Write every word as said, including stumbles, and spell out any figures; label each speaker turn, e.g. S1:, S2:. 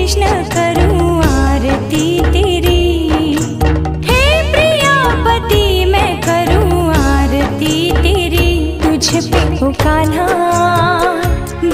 S1: कृष्ण करूं आरती तेरी। हे प्रियापति मैं करूं आरती तेरी, तुझ पे ओ कान्हा